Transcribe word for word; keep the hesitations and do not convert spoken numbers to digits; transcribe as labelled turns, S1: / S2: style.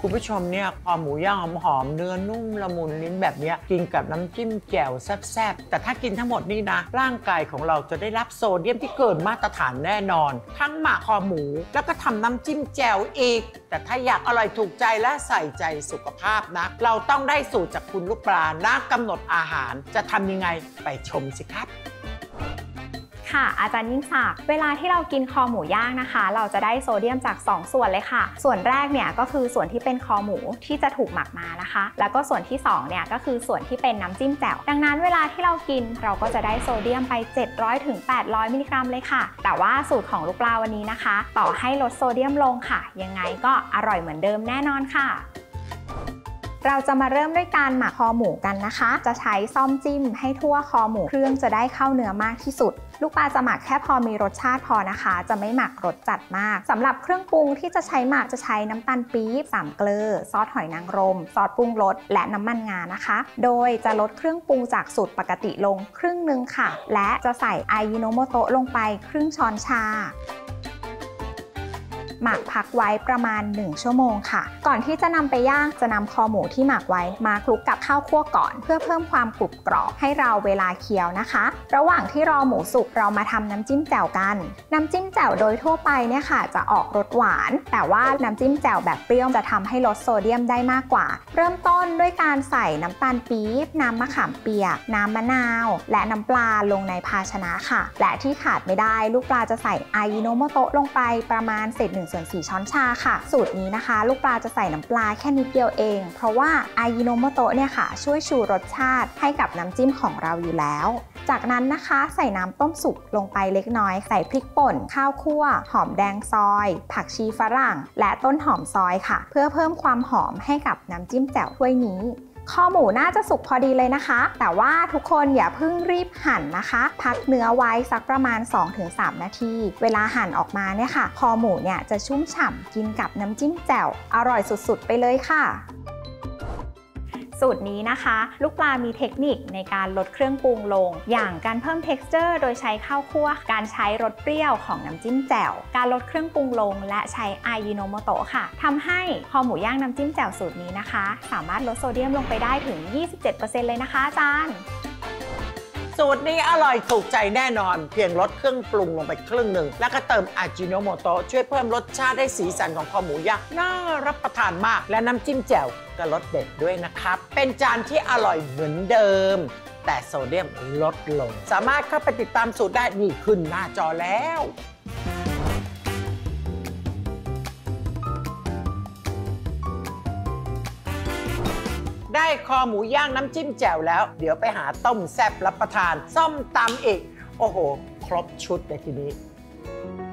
S1: คุณผู้ชมเนี่ยคอหมูย่างหอมๆเนื้อนุ่มละมุนลิ้นแบบนี้กินกับน้ำจิ้มแจ่วแซ่บๆแต่ถ้ากินทั้งหมดนี่นะร่างกายของเราจะได้รับโซเดียมที่เกินมาตรฐานแน่นอนทั้งหมักคอหมูแล้วก็ทำน้ำจิ้มแจ่วอีกแต่ถ้าอยากอร่อยถูกใจและใส่ใจสุขภาพนะเราต้องได้สูตรจากคุณลูกปลานักกำหนดอาหารจะทำยังไงไปชมสิครับ
S2: ค่ะอาจารย์ยิ่งศักดิ์เวลาที่เรากินคอหมูย่างนะคะเราจะได้โซเดียมจากสองส่วนเลยค่ะส่วนแรกเนี่ยก็คือส่วนที่เป็นคอหมูที่จะถูกหมักมานะคะแล้วก็ส่วนที่สองเนี่ยก็คือส่วนที่เป็นน้ำจิ้มแจ่วดังนั้นเวลาที่เรากินเราก็จะได้โซเดียมไปเจ็ดร้อยถึงแปดร้อยมิลลิกรัมเลยค่ะแต่ว่าสูตรของลูกปลาวันนี้นะคะต่อให้ลดโซเดียมลงค่ะยังไงก็อร่อยเหมือนเดิมแน่นอนค่ะเราจะมาเริ่มด้วยการหมักคอหมูกันนะคะจะใช้ซ่อมจิ้มให้ทั่วคอหมูเครื่องจะได้เข้าเนื้อมากที่สุดลูกปลาจะหมักแค่พอมีรสชาติพอนะคะจะไม่หมักรสจัดมากสำหรับเครื่องปรุงที่จะใช้หมักจะใช้น้ำตาลปี๊บสามเกลือซอสหอยนางรมซอสปรุงรสและน้ำมันงานะคะโดยจะลดเครื่องปรุงจากสูตรปกติลงครึ่งนึงค่ะและจะใส่อายิโนโมโตะลงไปครึ่งช้อนชาหมักพักไว้ประมาณหนึ่งชั่วโมงค่ะก่อนที่จะนำไปย่างจะนำคอหมูที่หมักไว้มาคลุกกับข้าวคั่วก่อนเพื่อเพิ่มความกรุบกรอบให้เราเวลาเคี้ยวนะคะระหว่างที่รอหมูสุกเรามาทำน้ำจิ้มแจ่วกันน้ำจิ้มแจ่วโดยทั่วไปเนี่ยค่ะจะออกรสหวานแต่ว่าน้ำจิ้มแจ่วแบบเปรี้ยวจะทำให้ลดโซเดียมได้มากกว่าเริ่มต้นด้วยการใส่น้ำตาลปี๊บน้ำมะขามเปียกน้ำมะนาวและน้ำปลาลงในภาชนะค่ะและที่ขาดไม่ได้ลูกปลาจะใส่อายิโนโมโตะลงไปประมาณเศษหนึ่งส่วนสี่ช้อนชาค่ะสูตรนี้นะคะลูกปลาจะใส่น้ำปลาแค่นิดเดียวเองเพราะว่าอายิโนโมโตะเนี่ยค่ะช่วยชูรสชาติให้กับน้ำจิ้มของเราอยู่แล้วจากนั้นนะคะใส่น้ำต้มสุกลงไปเล็กน้อยใส่พริกป่นข้าวคั่วหอมแดงซอยผักชีฝรั่งและต้นหอมซอยค่ะเพื่อเพิ่มความหอมให้กับน้ำจิ้มแจ่วถ้วยนี้คอหมูน่าจะสุกพอดีเลยนะคะแต่ว่าทุกคนอย่าเพิ่งรีบหั่นนะคะพักเนื้อไว้สักประมาณ สองถึงสาม นาทีเวลาหั่นออกมาเนี่ยค่ะคอหมูเนี่ยจะชุ่มฉ่ำกินกับน้ำจิ้มแจ่วอร่อยสุดๆไปเลยค่ะสูตรนี้นะคะลูกปลามีเทคนิคในการลดเครื่องปรุงลงอย่างการเพิ่ม texture โดยใช้ข้าวคั่วการใช้รสเปรี้ยวของน้ำจิ้มแจ่วการลดเครื่องปรุงลงและใช้อายิโนโมโตะค่ะทำให้คอหมูย่างน้ำจิ้มแจ่วสูตรนี้นะคะสามารถลดโซเดียมลงไปได้ถึง ยี่สิบเจ็ดเปอร์เซ็นต์ เลยนะคะอาจารย์
S1: สูตรนี้อร่อยถูกใจแน่นอนเพียงลดเครื่องปรุงลงไปครึ่งหนึ่งแล้วก็เติมอาจิโนโมโตะช่วยเพิ่มรสชาติให้สีสันของคอหมูย่างน่ารับประทานมากและน้ำจิ้มแจ่วก็รสเด็ดด้วยนะครับเป็นจานที่อร่อยเหมือนเดิมแต่โซเดียมลดลงสามารถเข้าไปติดตามสูตรได้นี่ขึ้นหน้าจอแล้วได้คอหมูย่างน้ำจิ้มแจ่วแล้วเดี๋ยวไปหาต้มแซ่บรับประทานส้มตำอีกโอ้โหครบชุดเลยทีนี้